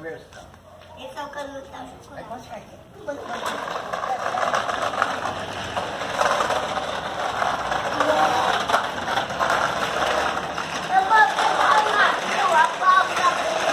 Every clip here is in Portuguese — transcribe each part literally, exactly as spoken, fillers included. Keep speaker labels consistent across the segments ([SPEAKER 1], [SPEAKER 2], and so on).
[SPEAKER 1] versão.
[SPEAKER 2] Esse é o caminho que tá
[SPEAKER 1] Vai com certeza.
[SPEAKER 2] Eu vou pegar uma sua cobra.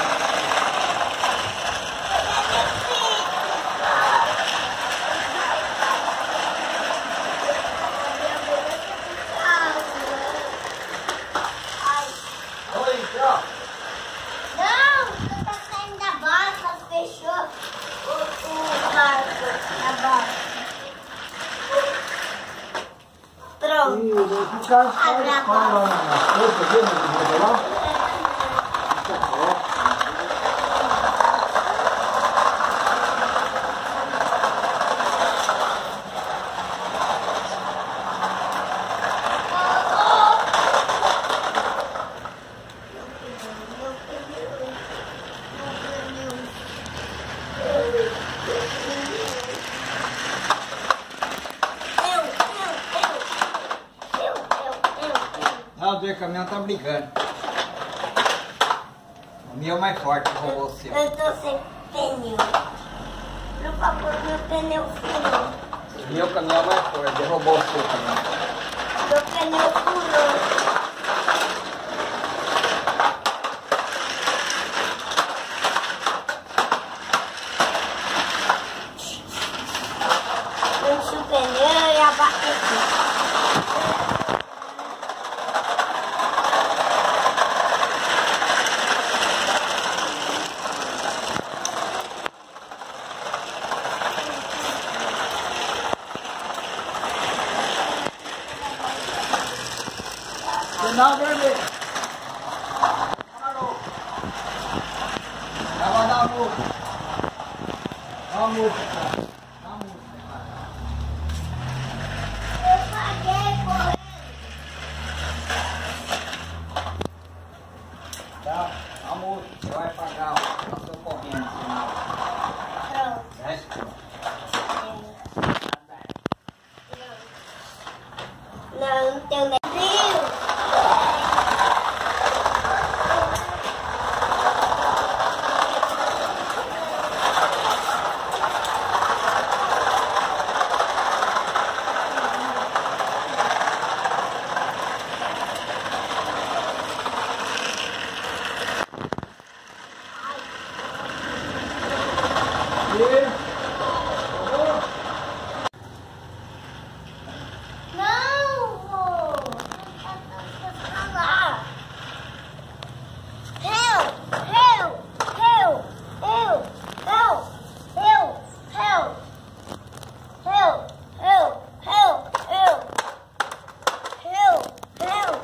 [SPEAKER 1] Oi, tchau.
[SPEAKER 2] Não, você tá saindo da barca, fechou o, o barco na barca. Pronto.
[SPEAKER 3] E vai ficar só
[SPEAKER 2] Abre a
[SPEAKER 3] lá na força dele, no lá.
[SPEAKER 1] Ah, o do caminhão tá brigando. O meu é mais forte que o seu.
[SPEAKER 2] Eu tô sem pneu. Por favor, meu pneu furou.
[SPEAKER 1] O meu caminhão é mais forte, derrubou o seu caminhão.
[SPEAKER 2] Meu pneu furou. Eu enchi o pneu e abasteci.
[SPEAKER 1] Sinal vermelho. Parou. Já vai dar a multa. Dá a multa, cara. Dá a multa, cara.
[SPEAKER 2] Eu paguei por ele.
[SPEAKER 1] Dá a multa. Você vai pagar. Ó. Passou correndo o sinal.
[SPEAKER 2] Pronto.
[SPEAKER 1] dez conto.
[SPEAKER 2] Não, não tenho nem fio. Não, vô. Não lá. Eu, eu, eu, eu, eu, eu, eu, eu, eu, eu, eu, eu, eu,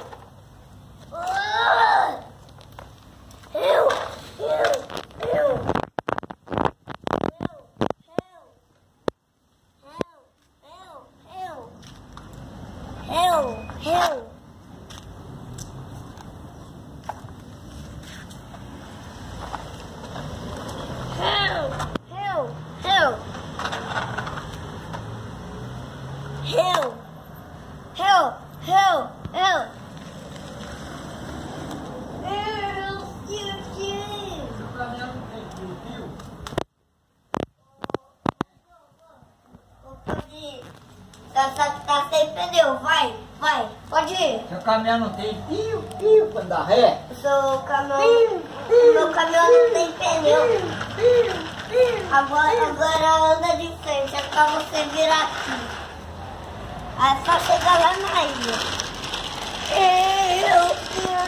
[SPEAKER 2] Ah! eu, eu, eu. Eu, eu. Eu, eu, eu. Eu, eu, eu, eu. Eu, tio, tio.
[SPEAKER 1] O caminhão não tem fio, viu?
[SPEAKER 2] Tá, tá, tá sem pneu, vai, vai, pode ir.
[SPEAKER 1] Seu caminhão não tem fio, fio, quando dá ré.
[SPEAKER 2] O seu caminhão, o meu caminhão não tem pneu. Agora, agora anda de frente, é pra você virar aqui. Aí é só chegar lá na ilha. Eu, eu,